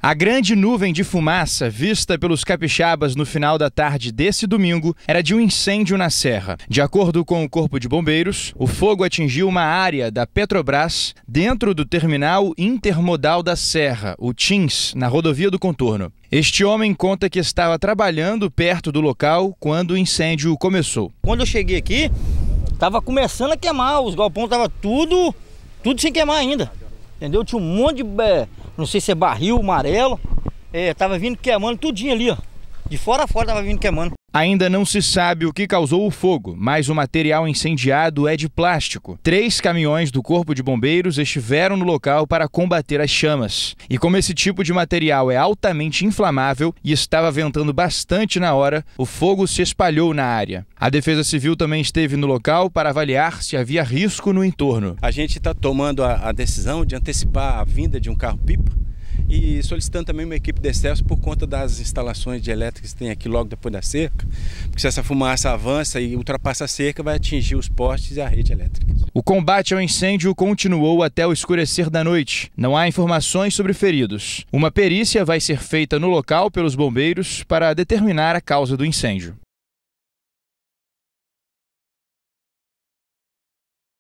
A grande nuvem de fumaça vista pelos capixabas no final da tarde desse domingo era de um incêndio na serra. De acordo com o Corpo de Bombeiros, o fogo atingiu uma área da Petrobras dentro do terminal intermodal da Serra, o TINS, na rodovia do Contorno. Este homem conta que estava trabalhando perto do local quando o incêndio começou. Quando eu cheguei aqui, estava começando a queimar, os galpões estavam tudo sem queimar ainda, entendeu? Tinha um monte de, não sei se é barril amarelo, tava vindo queimando tudinho ali, ó. De fora a fora tava vindo queimando. Ainda não se sabe o que causou o fogo, mas o material incendiado é de plástico. 3 caminhões do Corpo de Bombeiros estiveram no local para combater as chamas. E como esse tipo de material é altamente inflamável e estava ventando bastante na hora, o fogo se espalhou na área. A Defesa Civil também esteve no local para avaliar se havia risco no entorno. A gente está tomando a decisão de antecipar a vinda de um carro-pipa e solicitando também uma equipe de excesso por conta das instalações de elétricas que tem aqui logo depois da cerca, porque se essa fumaça avança e ultrapassa a cerca, vai atingir os postes e a rede elétrica. O combate ao incêndio continuou até o escurecer da noite. Não há informações sobre feridos. Uma perícia vai ser feita no local pelos bombeiros para determinar a causa do incêndio.